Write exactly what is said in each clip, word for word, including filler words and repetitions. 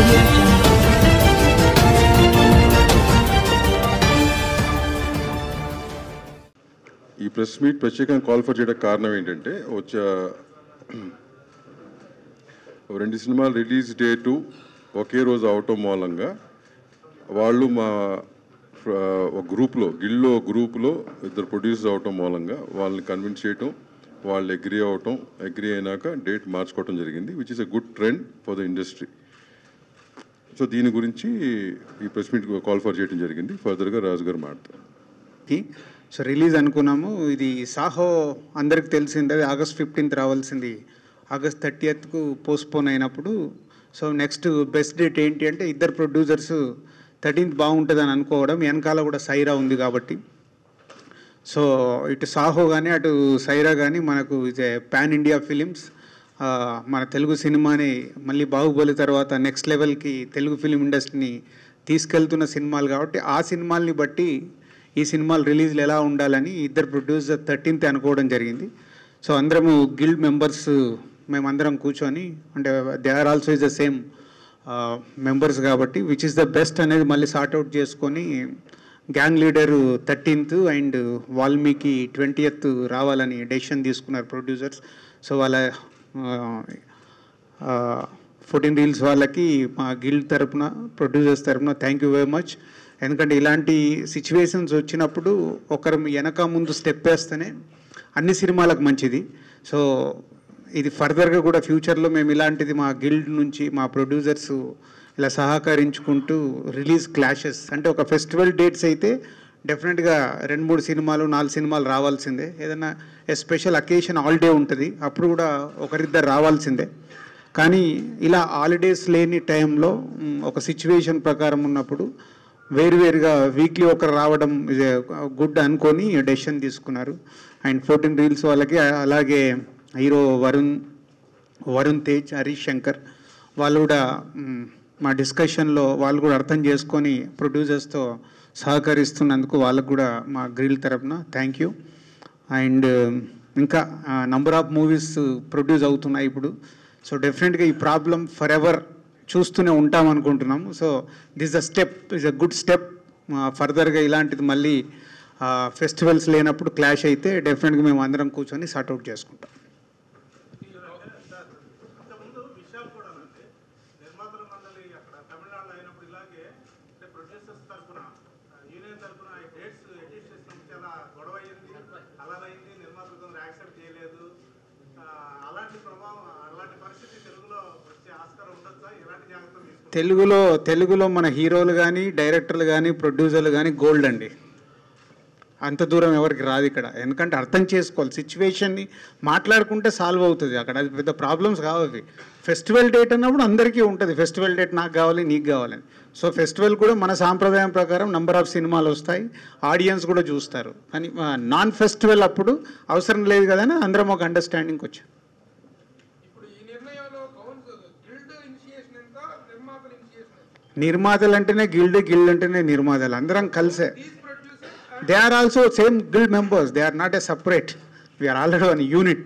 audio jungle. ఈ press meet ప్రత్యేకంగా call for చేయడానికి కారణం ఏంటంటే వచ్చే రెండు సినిమాలు రిలీజ్ డేటు ఒకే రోజు అవటం మూలంగా వాళ్ళు మా ఒక గ్రూప్లో గిల్లో గ్రూప్లో ఇద్దరు ప్రొడ్యూసర్ అవటం మూలంగా వాళ్ళని కన్విన్స్ చేయటం, వాళ్ళు అగ్రీ అవటం, అగ్రీ అయినాక డేట్ మార్చుకోవటం జరిగింది, which is a good trend for the industry. So దీని గురించి ఈ ప్రెస్ మీట్ కాల్ ఫర్ చేయడం జరిగింది. ఫర్దర్గా రాజు గారు మాట్లాడతారు. సో రిలీజ్ అనుకున్నాము. ఇది సాహో అందరికి తెలిసింది, అది ఆగస్ట్ ఫిఫ్టీన్త్ రావాల్సింది ఆగస్ట్ థర్టీయత్కు పోస్ట్పోన్ అయినప్పుడు, సో నెక్స్ట్ బెస్ట్ డేట్ ఏంటి అంటే ఇద్దరు ప్రొడ్యూసర్స్ థర్టీన్త్ బాగుంటుందని అనుకోవడం, వెనకాల కూడా సైరా ఉంది కాబట్టి. సో ఇటు సాహో కానీ అటు సైరా కానీ మనకు ఇది పాన్ ఇండియా ఫిలిమ్స్, మన తెలుగు సినిమాని మళ్ళీ బాహుబలి తర్వాత నెక్స్ట్ లెవెల్కి తెలుగు ఫిలిం ఇండస్ట్రీని తీసుకెళ్తున్న సినిమాలు కాబట్టి ఆ సినిమాల్ని బట్టి ఈ సినిమాలు రిలీజ్లు ఎలా ఉండాలని ఇద్దరు ప్రొడ్యూసర్ థర్టీన్త్ అనుకోవడం జరిగింది. సో అందరము గిల్డ్ మెంబర్స్ మేమందరం కూర్చొని, అంటే they are also is the same members కాబట్టి విచ్ ఇస్ ద బెస్ట్ అనేది మళ్ళీ సార్ట్అవుట్ చేసుకొని gang leader thirteenth and Valmiki twentieth రావాలని డెసిషన్ తీసుకున్నారు ప్రొడ్యూసర్స్. సో వాళ్ళ ఫోర్టీన్ రీల్స్ వాళ్ళకి మా గిల్డ్ తరపున, ప్రొడ్యూసర్స్ తరపున థ్యాంక్ యూ వెరీ మచ్. ఎందుకంటే ఇలాంటి సిచ్యువేషన్స్ వచ్చినప్పుడు ఒకరు వెనక ముందు స్టెప్ వేస్తేనే అన్ని సినిమాలకు మంచిది. సో ఇది ఫర్దర్గా కూడా ఫ్యూచర్లో మేము ఇలాంటిది మా గిల్డ్ నుంచి మా ప్రొడ్యూసర్స్ ఇలా సహకరించుకుంటూ రిలీజ్ క్లాషెస్ అంటే ఒక ఫెస్టివల్ డేట్స్ అయితే డెఫినెట్గా రెండు మూడు సినిమాలు నాలుగు సినిమాలు రావాల్సిందే. ఏదైనా స్పెషల్ అకేషన్ హాలిడే ఉంటుంది అప్పుడు కూడా ఒకరిద్దరు రావాల్సిందే. కానీ ఇలా హాలిడేస్ లేని టైంలో ఒక సిచ్యువేషన్ ప్రకారం ఉన్నప్పుడు వేరువేరుగా వీక్లీ ఒకరు రావడం ఇది గుడ్ అనుకొని డెసిషన్ తీసుకున్నారు. అండ్ ఫోర్టీన్ రీల్స్ వాళ్ళకి, అలాగే హీరో వరుణ్ వరుణ్ తేజ్, హరీష్ శంకర్ వాళ్ళు కూడా మా డిస్కషన్లో వాళ్ళు కూడా అర్థం చేసుకొని ప్రొడ్యూసర్స్తో సహకరిస్తున్నందుకు వాళ్ళకు కూడా మా గ్రిల్ తరపున థ్యాంక్ యూ. అండ్ ఇంకా నంబర్ ఆఫ్ మూవీస్ ప్రొడ్యూస్ అవుతున్నాయి ఇప్పుడు. సో డెఫినెట్గా ఈ ప్రాబ్లం ఫర్ ఎవర్ చూస్తూనే ఉంటాం అనుకుంటున్నాము. So this a step, is a good step. ఫర్దర్గా ఇలాంటిది మళ్ళీ ఫెస్టివల్స్ లేనప్పుడు క్లాష్ అయితే డెఫినెట్గా మేము అందరం కూర్చొని సార్ట్అవుట్ చేసుకుంటాం. తెలుగులో తెలుగులో మన హీరోలు కానీ డైరెక్టర్లు కానీ ప్రొడ్యూసర్లు కానీ గోల్డ్ అండి. అంత దూరం ఎవరికి రాదు ఇక్కడ. ఎందుకంటే అర్థం చేసుకోవాలి, సిచ్యువేషన్ని మాట్లాడుకుంటే సాల్వ్ అవుతుంది. అక్కడ అది పెద్ద ప్రాబ్లమ్స్ కావాలి. ఫెస్టివల్ డేట్ అన్నప్పుడు అందరికీ ఉంటుంది, ఫెస్టివల్ డేట్ నాకు కావాలి నీకు కావాలని. సో ఫెస్టివల్ కూడా మన సాంప్రదాయం ప్రకారం నెంబర్ ఆఫ్ సినిమాలు వస్తాయి, ఆడియన్స్ కూడా చూస్తారు. కానీ నాన్ ఫెస్టివల్ అప్పుడు అవసరం లేదు కదా అని అందరం ఒక అండర్స్టాండింగ్కి వచ్చాం. నిర్మాతలు అంటేనే గిల్డ్, గిల్డ్ అంటేనే నిర్మాతలు, అందరం కలిసే. They are also same guild members, they are not a separate, we are already one unit.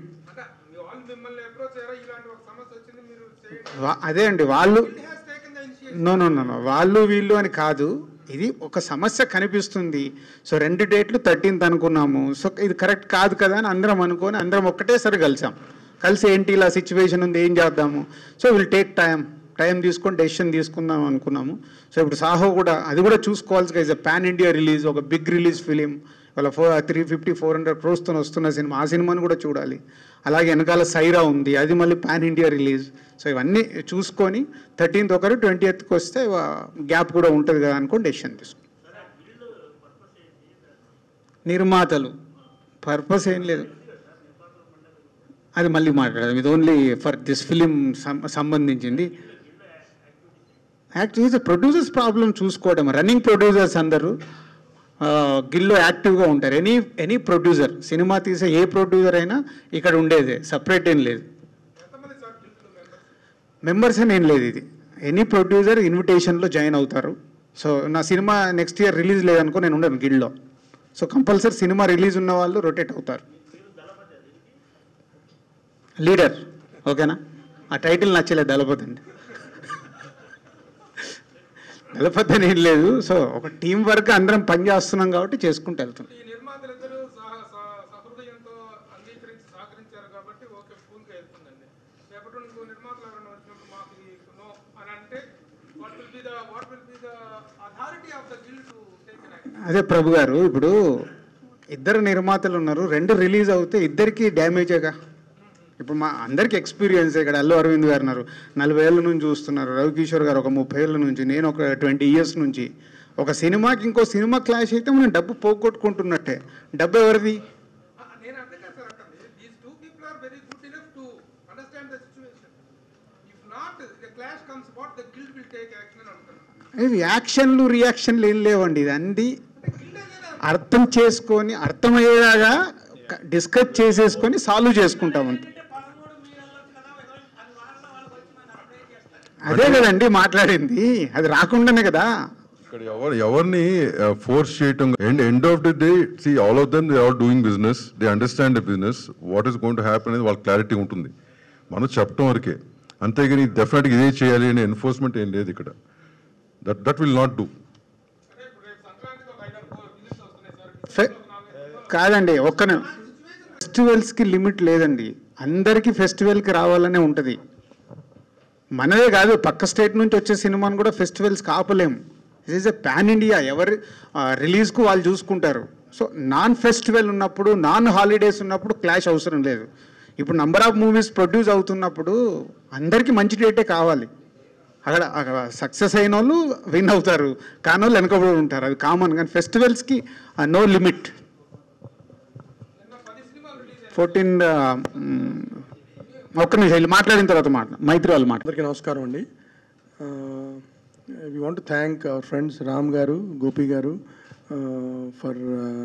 అదే అండి, వాళ్ళు నో నో నో వాళ్ళు వీళ్ళు అని కాదు, ఇది ఒక సమస్య కనిపిస్తుంది. సో రెండు డేట్లు థర్టీన్త్ అనుకున్నాము. సో ఇది కరెక్ట్ కాదు కదా అని అందరం అనుకొని అందరం ఒక్కటేసారి కలిసాం. కలిసి ఏంటి ఇలా సిచ్యువేషన్ ఉంది, ఏం చేద్దాము, so will take time time తీసుకొని డెసిషన్ తీసుకుందాం అనుకున్నాము. సో ఇప్పుడు సాహో కూడా అది కూడా చూసుకోవాల్సి, ఇస్ పాన్ ఇండియా రిలీజ్, ఒక బిగ్ రిలీజ్ ఫిలిం, వాళ్ళ four three fifty four hundred క్రోస్తో వస్తున్న సినిమా, ఆ సినిమాని కూడా చూడాలి. అలాగే వెనకాల సైరా ఉంది, అది మళ్ళీ పాన్ ఇండియా రిలీజ్. సో ఇవన్నీ చూసుకొని థర్టీన్త్ ఒకరు ట్వంటీ ఎయిత్కి వస్తే గ్యాప్ కూడా ఉంటుంది కదా అనుకోని డెసిషన్ తీసుకున్నాం. నిర్మాతలు పర్పస్ ఏం లేదు, అది మళ్ళీ మాట్లాడదాం. ఇది ఓన్లీ ఫర్ దిస్ ఫిలిం సంబంధించింది. యాక్చువల్లీ ప్రొడ్యూసర్స్ ప్రాబ్లం చూసుకోవడం, రన్నింగ్ ప్రొడ్యూసర్స్ అందరూ గిల్లో యాక్టివ్గా ఉంటారు. ఎనీ ఎనీ ప్రొడ్యూసర్, సినిమా తీసే ఏ ప్రొడ్యూసర్ అయినా ఇక్కడ ఉండేదే, సపరేట్ ఏం లేదు. మెంబర్స్ అని ఏం లేదు, ఇది ఎనీ ప్రొడ్యూసర్ ఇన్విటేషన్లో జాయిన్ అవుతారు. సో నా సినిమా నెక్స్ట్ ఇయర్ రిలీజ్ లేదనుకో నేను ఉండను గిల్లో. సో కంపల్సరీ సినిమా రిలీజ్ ఉన్న వాళ్ళు రొటేట్ అవుతారు. లీడర్ ఓకేనా? ఆ టైటిల్ నచ్చలేదు, దళపతి అండి. నిలబద్దని ఏం లేదు. సో ఒక టీం వర్క్ అందరం పని చేస్తున్నాం కాబట్టి చేసుకుంటూ వెళ్తాం. అదే ప్రభు గారు, ఇప్పుడు ఇద్దరు నిర్మాతలు ఉన్నారు, రెండు రిలీజ్ అవుతే ఇద్దరికి డ్యామేజేగా. ఇప్పుడు మా అందరికీ ఎక్స్పీరియన్స్ ఇక్కడ అల్లు అరవింద్ గారు ఉన్నారు, నలభై ఏళ్ళ నుంచి చూస్తున్నారు, రవికిషోర్ గారు ఒక ముప్పై ఏళ్ళ నుంచి, నేను ఒక ట్వంటీ ఇయర్స్ నుంచి. ఒక సినిమాకి ఇంకో సినిమా క్లాష్ అయితే మనం డబ్బు పోగొట్టుకుంటున్నట్టే. డబ్బు ఎవరిది? ఇది యాక్షన్లు రియాక్షన్లు ఏం లేవండి, ఇది అంది అర్థం చేసుకొని అర్థమయ్యేలాగా డిస్కస్ చేసేసుకొని సాల్వ్ చేసుకుంటాం అంతే. అదే కదండి మాట్లాడింది, అది రాకుండానే కదా. ఇక్కడ ఎవరు ఎవరిని ఫోర్స్ చేయటం, end end of the day see all of them they are doing business, they understand the business, what is going to happen అనేది వాళ్ళ క్లారిటీ ఉంటుంది. మనం చెప్పడం వరకే, అంతేగాని డెఫినెట్గా ఇదే చేయాలి అనే ఎన్ఫోర్స్మెంట్ ఏం లేదు ఇక్కడ. That that will not do. కాదండి, ఒక్కన ఫెస్టివల్స్కి లిమిట్ లేదండి, అందరికీ ఫెస్టివల్కి రావాలనే ఉంటుంది. మనదే కాదు, పక్క స్టేట్ నుంచి వచ్చే సినిమాను కూడా ఫెస్టివల్స్కి ఆపలేము. It is a pan India, ఎవరి రిలీజ్కు వాళ్ళు చూసుకుంటారు. సో నాన్ ఫెస్టివల్ ఉన్నప్పుడు, నాన్ హాలిడేస్ ఉన్నప్పుడు క్లాష్ అవసరం లేదు. ఇప్పుడు నంబర్ ఆఫ్ మూవీస్ ప్రొడ్యూస్ అవుతున్నప్పుడు అందరికీ మంచి డేటే కావాలి. అక్కడ సక్సెస్ అయిన వాళ్ళు విన్ అవుతారు, కానీ వాళ్ళు వెనకబడి ఉంటారు, అది కామన్. కానీ ఫెస్టివల్స్కి నో లిమిట్. ఫోర్టీన్ ఒక్క నిమిషం వీళ్ళు మాట్లాడిన తర్వాత మాట మైత్రి వాళ్ళు మాట. అందరికీ నమస్కారం అండి. We want to thank our friends Ram గారు, గోపి గారు for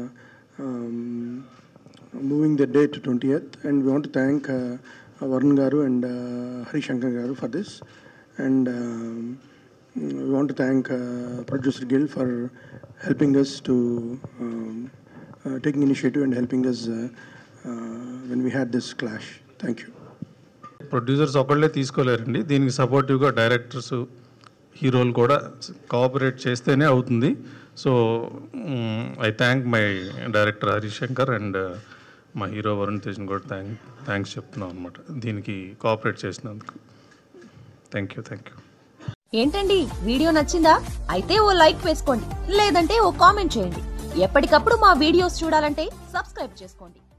moving the date twentieth, and we want to thank Varun గారు అండ్ హరిశంకర్ గారు for this, and um, we want to thank uh, Producer Guild for helping us to um, uh, taking initiative and helping us uh, uh, when we had this clash. Thank you. Producers ఒకళ్ళే తీసుకోలేరండి, దీనికి సపోర్టివ్గా directors, హీరోలు కూడా cooperate చేస్తేనే అవుతుంది. So I thank my director Harishankar and మా hero Varun తేజ్ని కూడా థ్యాంక్ థ్యాంక్స్ చెప్తున్నాం అనమాట, దీనికి కోఆపరేట్ చేసినందుకు. Thank you thank you. ఏంటండి వీడియో నచ్చిందా? అయితే ఓ లైక్ వేసుకోండి, లేదంటే ఓ కామెంట్ చేయండి. ఎప్పటికప్పుడు మా వీడియోస్ చూడాలంటే సబ్స్క్రైబ్ చేసుకోండి.